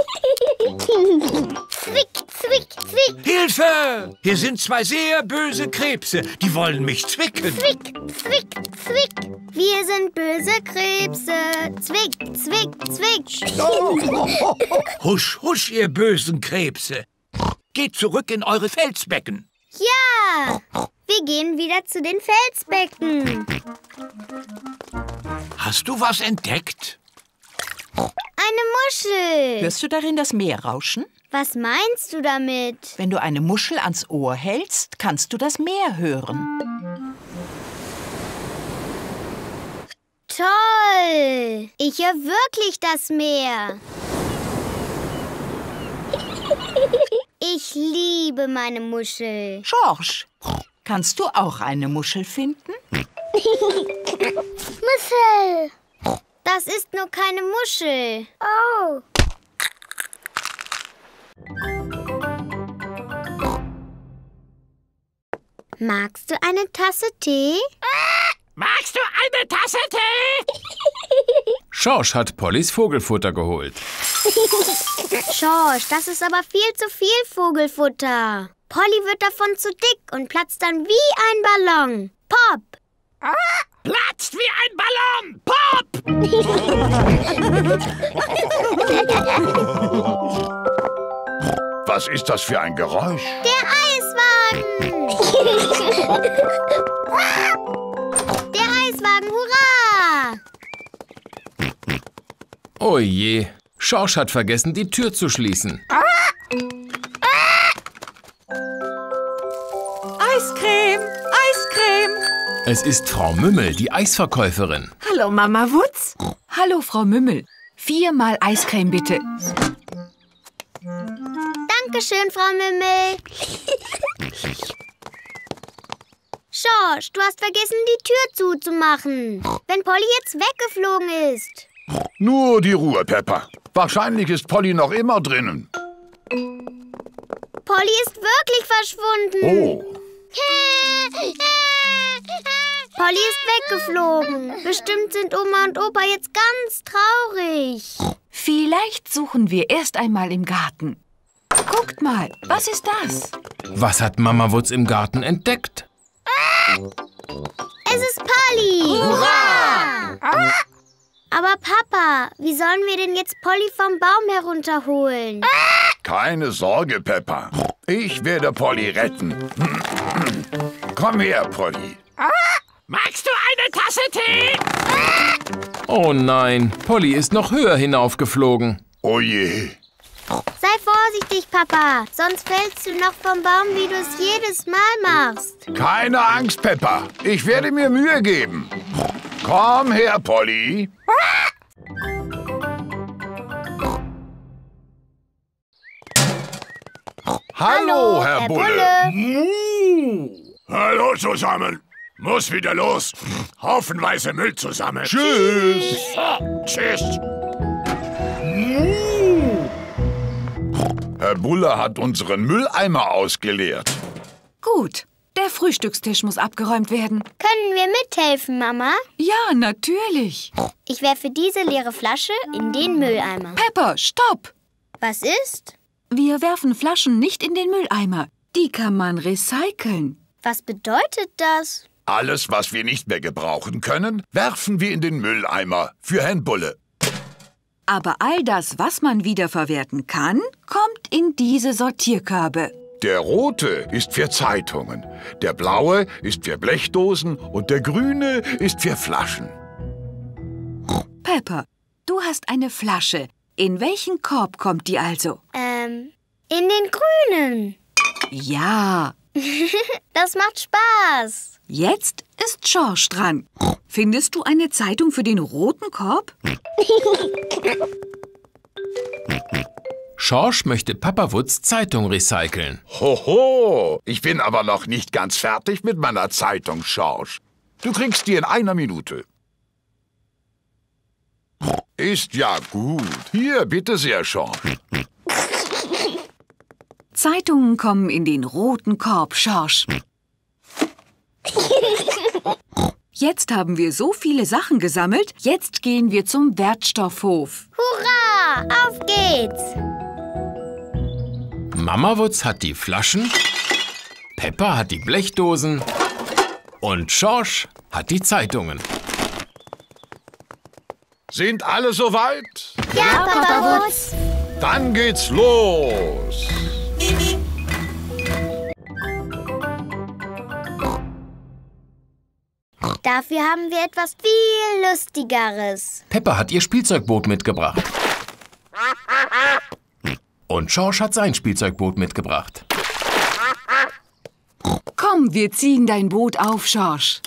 Zwick, zwick, zwick. Hilfe! Hier sind zwei sehr böse Krebse. Die wollen mich zwicken. Zwick, zwick, zwick. Wir sind böse Krebse. Zwick, zwick, zwick. Husch, husch, ihr bösen Krebse. Geht zurück in eure Felsbecken. Ja, wir gehen wieder zu den Felsbecken. Hast du was entdeckt? Eine Muschel. Hörst du darin das Meer rauschen? Was meinst du damit? Wenn du eine Muschel ans Ohr hältst, kannst du das Meer hören. Toll! Ich höre wirklich das Meer. Ich liebe meine Muschel. George, kannst du auch eine Muschel finden? Muschel! Das ist nur keine Muschel. Oh! Magst du eine Tasse Tee? Magst du eine Tasse Tee? George hat Pollys Vogelfutter geholt. George, das ist aber viel zu viel Vogelfutter. Polly wird davon zu dick und platzt dann wie ein Ballon. Pop! Platzt wie ein Ballon! Pop! Was ist das für ein Geräusch? Der Eiswagen! Der Eiswagen, hurra! Oh je, George hat vergessen, die Tür zu schließen. Eiscreme! Eiscreme! Es ist Frau Mümmel, die Eisverkäuferin. Hallo, Mama Wutz. Hallo, Frau Mümmel. 4 Mal Eiscreme, bitte. Dankeschön, Frau Mümmel. George, du hast vergessen, die Tür zuzumachen. Wenn Polly jetzt weggeflogen ist. Nur die Ruhe, Peppa. Wahrscheinlich ist Polly noch immer drinnen. Polly ist wirklich verschwunden. Oh. Polly ist weggeflogen. Bestimmt sind Oma und Opa jetzt ganz traurig. Vielleicht suchen wir erst einmal im Garten. Guckt mal, was ist das? Was hat Mama Wutz im Garten entdeckt? Es ist Polly. Hurra! Aber Papa, wie sollen wir denn jetzt Polly vom Baum herunterholen? Keine Sorge, Peppa. Ich werde Polly retten. Komm her, Polly. Magst du eine Tasse Tee? Oh nein, Polly ist noch höher hinaufgeflogen. Oh je. Sei vorsichtig, Papa, sonst fällst du noch vom Baum, wie du es jedes Mal machst. Keine Angst, Peppa. Ich werde mir Mühe geben. Komm her, Polly. Hallo, Herr Bulle. Hallo zusammen. Muss wieder los. Haufenweise Müll zusammen. Tschüss. Tschüss. Herr Bulle hat unseren Mülleimer ausgeleert. Gut, der Frühstückstisch muss abgeräumt werden. Können wir mithelfen, Mama? Ja, natürlich. Ich werfe diese leere Flasche in den Mülleimer. Peppa, stopp! Was ist? Wir werfen Flaschen nicht in den Mülleimer. Die kann man recyceln. Was bedeutet das? Alles, was wir nicht mehr gebrauchen können, werfen wir in den Mülleimer für Herrn Bulle. Aber all das, was man wiederverwerten kann, kommt in diese Sortierkörbe. Der rote ist für Zeitungen, der blaue ist für Blechdosen und der grüne ist für Flaschen. Peppa, du hast eine Flasche. In welchen Korb kommt die also? In den grünen. Ja. Das macht Spaß. Jetzt ist George dran. Findest du eine Zeitung für den roten Korb? George möchte Papa Wutz Zeitung recyceln. Hoho, ich bin aber noch nicht ganz fertig mit meiner Zeitung, George. Du kriegst die in 1 Minute. Ist ja gut. Hier, bitte sehr, George. Zeitungen kommen in den roten Korb, George. Jetzt haben wir so viele Sachen gesammelt. Jetzt gehen wir zum Wertstoffhof. Hurra! Auf geht's! Mama Wutz hat die Flaschen, Peppa hat die Blechdosen und George hat die Zeitungen. Sind alle soweit? Ja, Papa Wutz. Dann geht's los. Dafür haben wir etwas viel Lustigeres. Peppa hat ihr Spielzeugboot mitgebracht. Und George hat sein Spielzeugboot mitgebracht. Komm, wir ziehen dein Boot auf, George.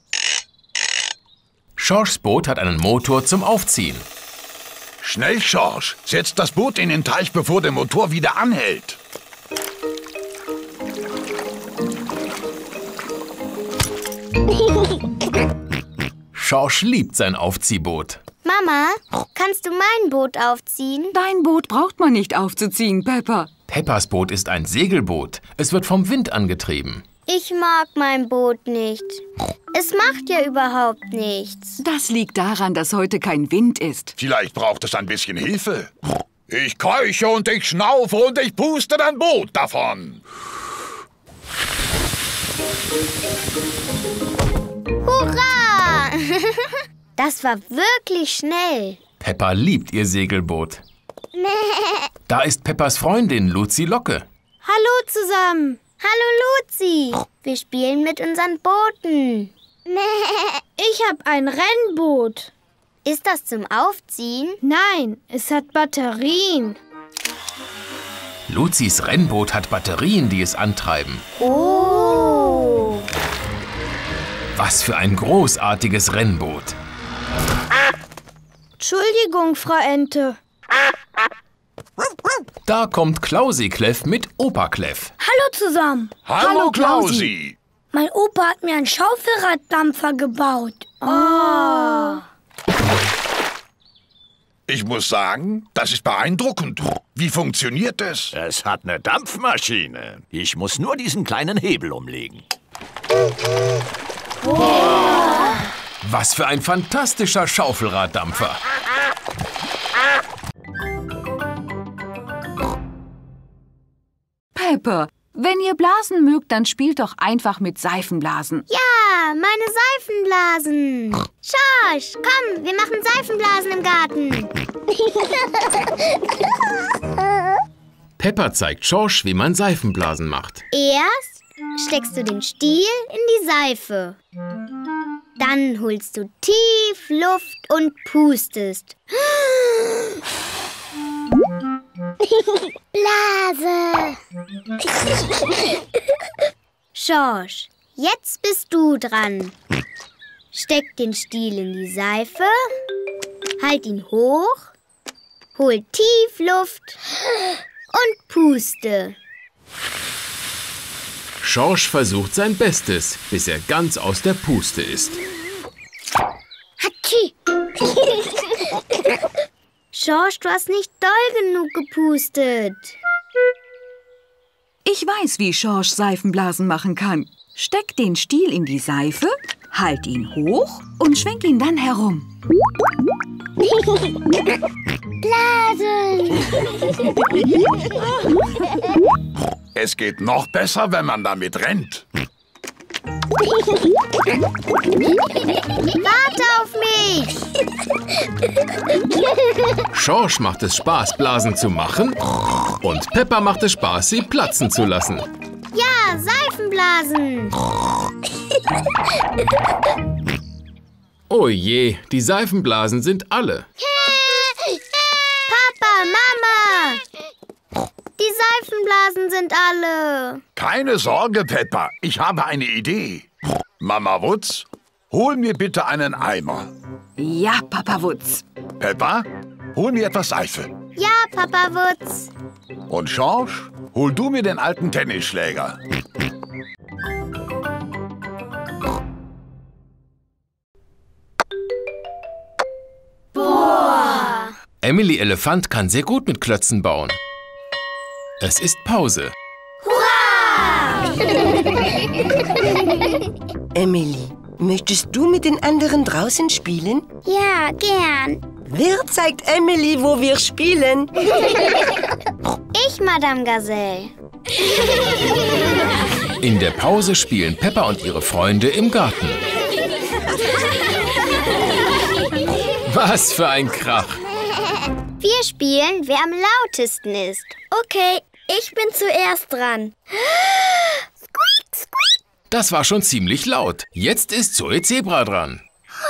Georges Boot hat einen Motor zum Aufziehen. Schnell, George. Setz das Boot in den Teich, bevor der Motor wieder anhält. George liebt sein Aufziehboot. Mama, kannst du mein Boot aufziehen? Dein Boot braucht man nicht aufzuziehen, Peppa. Peppas Boot ist ein Segelboot. Es wird vom Wind angetrieben. Ich mag mein Boot nicht. Es macht ja überhaupt nichts. Das liegt daran, dass heute kein Wind ist. Vielleicht braucht es ein bisschen Hilfe. Ich keuche und ich schnaufe und ich puste dein Boot davon. Hurra! Das war wirklich schnell. Peppa liebt ihr Segelboot. Da ist Peppas Freundin Luzi Locke. Hallo zusammen. Hallo Luzi. Wir spielen mit unseren Booten. Ich habe ein Rennboot. Ist das zum Aufziehen? Nein, es hat Batterien. Luzis Rennboot hat Batterien, die es antreiben. Oh. Was für ein großartiges Rennboot. Entschuldigung, Frau Ente. Da kommt Klausi Kleff mit Opa Kleff. Hallo zusammen. Hallo Klausi. Mein Opa hat mir einen Schaufelraddampfer gebaut. Oh. Ich muss sagen, das ist beeindruckend. Wie funktioniert es? Es hat eine Dampfmaschine. Ich muss nur diesen kleinen Hebel umlegen. Wow. Was für ein fantastischer Schaufelraddampfer. Peppa, wenn ihr blasen mögt, dann spielt doch einfach mit Seifenblasen. Ja, meine Seifenblasen. George, komm, wir machen Seifenblasen im Garten. Peppa zeigt George, wie man Seifenblasen macht. Erst steckst du den Stiel in die Seife. Dann holst du tief Luft und pustest. Blase! George, jetzt bist du dran. Steck den Stiel in die Seife, halt ihn hoch, hol tief Luft und puste. George versucht sein Bestes, bis er ganz aus der Puste ist. Hatschi! George, du hast nicht doll genug gepustet. Ich weiß, wie George Seifenblasen machen kann. Steck den Stiel in die Seife, halt ihn hoch und schwenk ihn dann herum. Blasen! Es geht noch besser, wenn man damit rennt. Warte auf mich! Schorsch macht es Spaß, Blasen zu machen. Und Peppa macht es Spaß, sie platzen zu lassen. Ja, Seifenblasen! Oh je, die Seifenblasen sind alle. Papa, Mama! Die Seifenblasen sind alle. Keine Sorge, Peppa. Ich habe eine Idee. Mama Wutz, hol mir bitte einen Eimer. Ja, Papa Wutz. Peppa, hol mir etwas Seife. Ja, Papa Wutz. Und Schorsch, hol du mir den alten Tennisschläger. Boah! Emily Elefant kann sehr gut mit Klötzen bauen. Es ist Pause. Hurra! Emily, möchtest du mit den anderen draußen spielen? Ja, gern. Wer zeigt Emily, wo wir spielen? Ich, Madame Gazelle. In der Pause spielen Peppa und ihre Freunde im Garten. Was für ein Krach! Wir spielen, wer am lautesten ist. Okay, ich bin zuerst dran. Squeak, squeak. Das war schon ziemlich laut. Jetzt ist Zoe Zebra dran.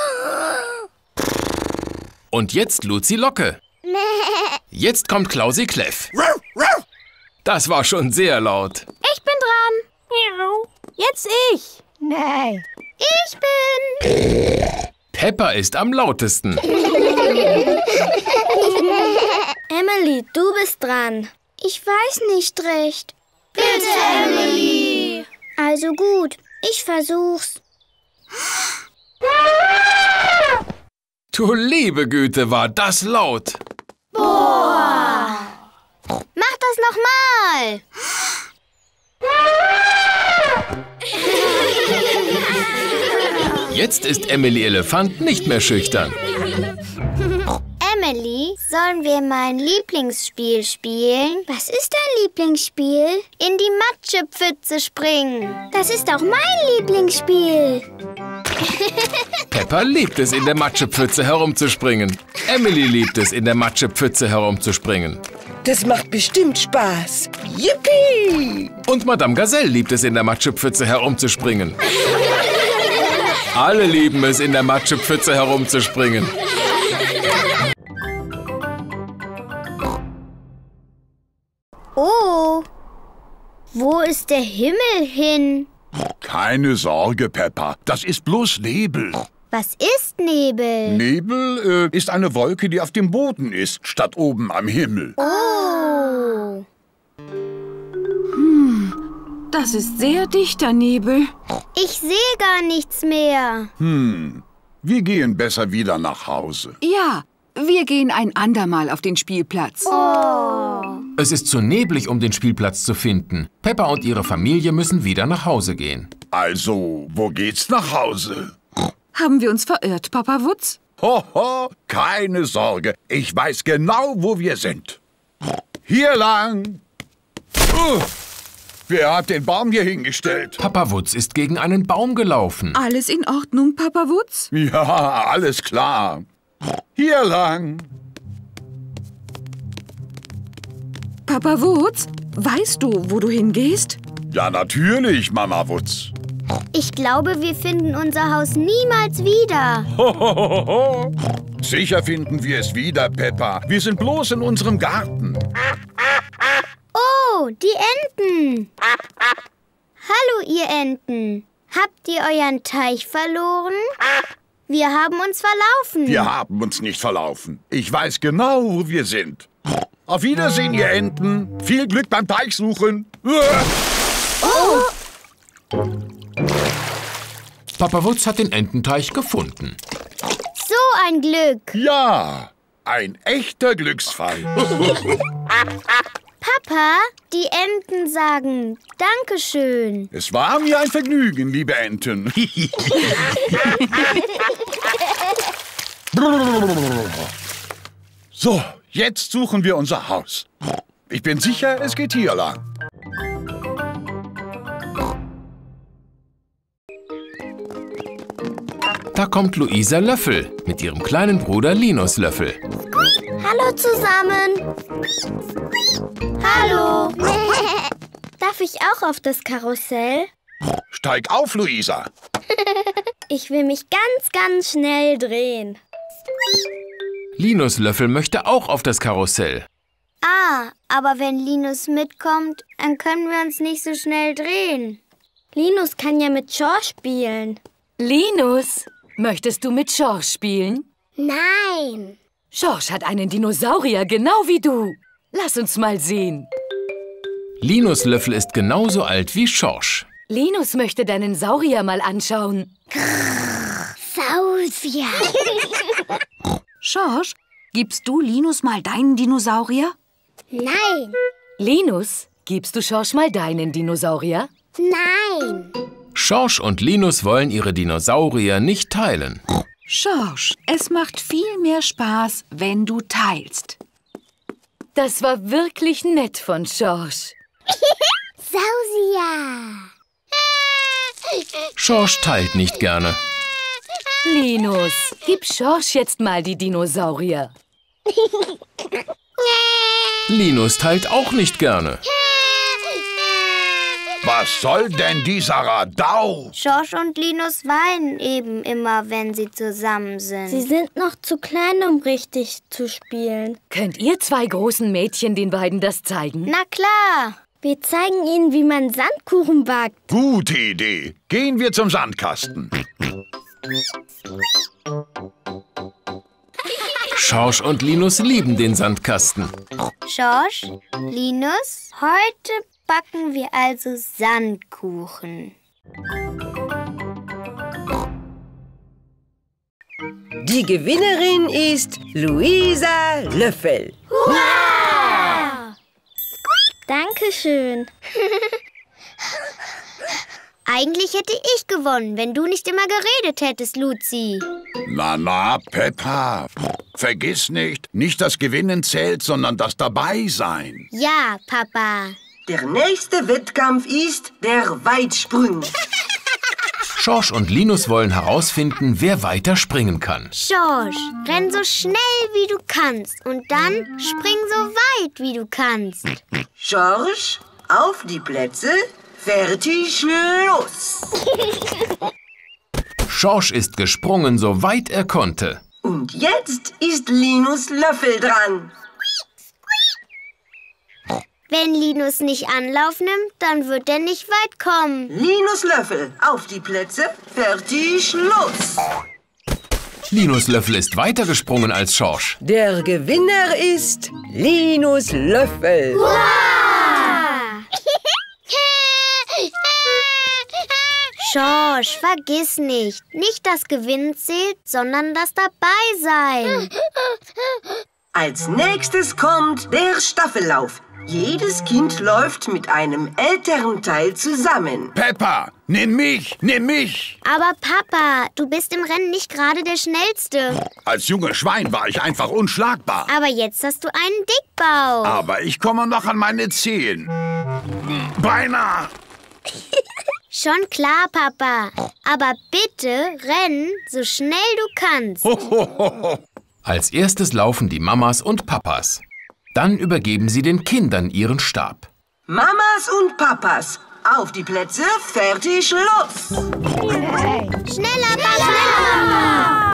Und jetzt Luzi Locke. Jetzt kommt Klausi Kläff. Das war schon sehr laut. Ich bin dran. Jetzt ich. Nein. Ich bin... Peppa ist am lautesten. Emily, du bist dran. Ich weiß nicht recht. Bitte, Emily. Also gut, ich versuch's. Du liebe Güte, war das laut. Boah. Mach das nochmal. Jetzt ist Emily Elefant nicht mehr schüchtern. Emily, sollen wir mein Lieblingsspiel spielen? Was ist dein Lieblingsspiel? In die Matschepfütze springen. Das ist auch mein Lieblingsspiel. Peppa liebt es, in der Matschepfütze herumzuspringen. Emily liebt es, in der Matschepfütze herumzuspringen. Das macht bestimmt Spaß. Yippie! Und Madame Gazelle liebt es, in der Matschepfütze herumzuspringen. Alle lieben es, in der Matschepfütze herumzuspringen. Oh, wo ist der Himmel hin? Keine Sorge, Peppa. Das ist bloß Nebel. Was ist Nebel? Nebel ist eine Wolke, die auf dem Boden ist, statt oben am Himmel. Oh. Das ist sehr dichter Nebel. Ich sehe gar nichts mehr. Wir gehen besser wieder nach Hause. Ja, wir gehen ein andermal auf den Spielplatz. Oh. Es ist zu neblig, um den Spielplatz zu finden. Peppa und ihre Familie müssen wieder nach Hause gehen. Also, wo geht's nach Hause? Haben wir uns verirrt, Papa Wutz? Hoho, keine Sorge. Ich weiß genau, wo wir sind. Hier lang. Wer hat den Baum hier hingestellt? Papa Wutz ist gegen einen Baum gelaufen. Alles in Ordnung, Papa Wutz? Ja, alles klar. Hier lang. Papa Wutz, weißt du, wo du hingehst? Ja, natürlich, Mama Wutz. Ich glaube, wir finden unser Haus niemals wieder. Hohohoho. Sicher finden wir es wieder, Peppa. Wir sind bloß in unserem Garten. Oh, die Enten. Hallo, ihr Enten. Habt ihr euren Teich verloren? Wir haben uns verlaufen. Wir haben uns nicht verlaufen. Ich weiß genau, wo wir sind. Auf Wiedersehen, ihr Enten. Viel Glück beim Teichsuchen. Oh. Papa Wutz hat den Ententeich gefunden. So ein Glück. Ja, ein echter Glücksfall. Papa, die Enten sagen Dankeschön. Es war mir ein Vergnügen, liebe Enten. So, jetzt suchen wir unser Haus. Ich bin sicher, es geht hier lang. Da kommt Luisa Löffel mit ihrem kleinen Bruder Linus Löffel. Hallo zusammen. Hallo. Darf ich auch auf das Karussell? Steig auf, Luisa. Ich will mich ganz, ganz schnell drehen. Linus Löffel möchte auch auf das Karussell. Ah, aber wenn Linus mitkommt, dann können wir uns nicht so schnell drehen. Linus kann ja mit George spielen. Linus, möchtest du mit George spielen? Nein. George hat einen Dinosaurier, genau wie du. Lass uns mal sehen. Linus Löffel ist genauso alt wie George. Linus möchte deinen Saurier mal anschauen. Saurier. George, gibst du Linus mal deinen Dinosaurier? Nein. Linus, gibst du George mal deinen Dinosaurier? Nein. George und Linus wollen ihre Dinosaurier nicht teilen. George, es macht viel mehr Spaß, wenn du teilst. Das war wirklich nett von George. Saurier. George teilt nicht gerne. Linus, gib George jetzt mal die Dinosaurier. Linus teilt auch nicht gerne. Was soll denn dieser Radau? George und Linus weinen eben immer, wenn sie zusammen sind. Sie sind noch zu klein, um richtig zu spielen. Könnt ihr zwei großen Mädchen den beiden das zeigen? Na klar. Wir zeigen ihnen, wie man Sandkuchen backt. Gute Idee. Gehen wir zum Sandkasten. George und Linus lieben den Sandkasten. George, Linus, heute backen wir also Sandkuchen. Die Gewinnerin ist Luisa Löffel. Hurra! Dankeschön. Eigentlich hätte ich gewonnen, wenn du nicht immer geredet hättest, Luzi. Na, Peppa. Vergiss nicht das Gewinnen zählt, sondern das Dabeisein. Ja, Papa. Der nächste Wettkampf ist der Weitsprung. George und Linus wollen herausfinden, wer weiter springen kann. George, renn so schnell wie du kannst und dann spring so weit wie du kannst. George, auf die Plätze, fertig, los! George ist gesprungen, so weit er konnte. Und jetzt ist Linus Löffel dran. Wenn Linus nicht Anlauf nimmt, dann wird er nicht weit kommen. Linus Löffel, auf die Plätze, fertig, los! Linus Löffel ist weiter gesprungen als George. Der Gewinner ist Linus Löffel. Hurra! George, vergiss nicht das Gewinnen zählt, sondern das Dabeisein. Als nächstes kommt der Staffellauf. Jedes Kind läuft mit einem älteren Teil zusammen. Peppa, nimm mich! Aber Papa, du bist im Rennen nicht gerade der Schnellste. Als junges Schwein war ich einfach unschlagbar. Aber jetzt hast du einen Dickbauch. Aber ich komme noch an meine Zehen. Beinahe. Schon klar, Papa. Aber bitte renn, so schnell du kannst. Als erstes laufen die Mamas und Papas. Dann übergeben sie den Kindern ihren Stab. Mamas und Papas, auf die Plätze, fertig, los! Schneller, Papa!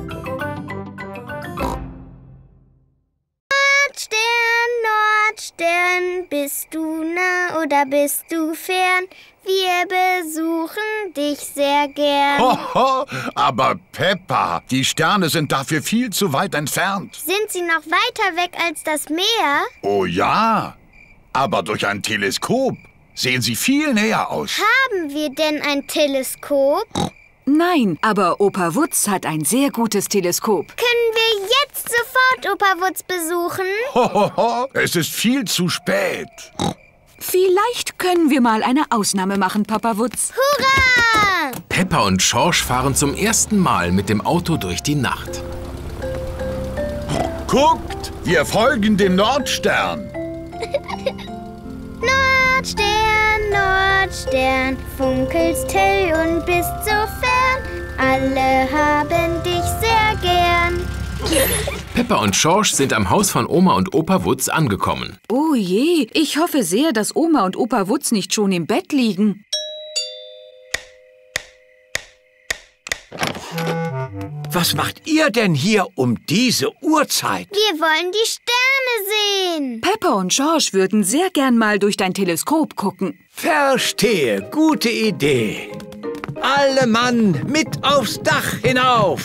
Nordstern, bist du nah oder bist du fern? Wir besuchen dich sehr gern. Aber Peppa, die Sterne sind dafür viel zu weit entfernt. Sind sie noch weiter weg als das Meer? Oh ja, aber durch ein Teleskop sehen sie viel näher aus. Haben wir denn ein Teleskop? Nein, aber Opa Wutz hat ein sehr gutes Teleskop. Können wir jetzt sofort Opa Wutz besuchen? Es ist viel zu spät. Vielleicht können wir mal eine Ausnahme machen, Papa Wutz. Hurra! Peppa und George fahren zum ersten Mal mit dem Auto durch die Nacht. Guckt, wir folgen dem Nordstern. Nordstern, Nordstern, funkelst hell und bist so fern. Alle haben dich sehr gern. Peppa und Schorsch sind am Haus von Oma und Opa Wutz angekommen. Oh je, ich hoffe sehr, dass Oma und Opa Wutz nicht schon im Bett liegen. Was macht ihr denn hier um diese Uhrzeit? Wir wollen die Sterne sehen. Peppa und Schorsch würden sehr gern mal durch dein Teleskop gucken. Verstehe, gute Idee. Alle Mann mit aufs Dach hinauf.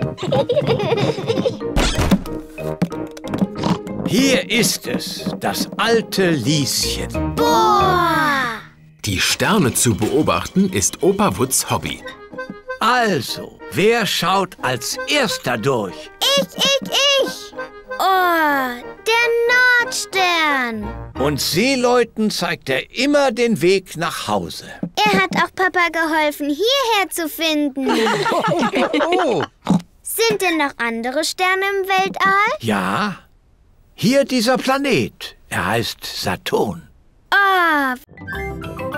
Hier ist es, das alte Lieschen. Boah! Die Sterne zu beobachten ist Opa Wutz' Hobby. Also, wer schaut als Erster durch? Ich. Oh, der Nordstern. Und Seeleuten zeigt er immer den Weg nach Hause. Er hat auch Papa geholfen, hierher zu finden. Oh. Sind denn noch andere Sterne im Weltall? Ja, hier dieser Planet. Er heißt Saturn. Oh,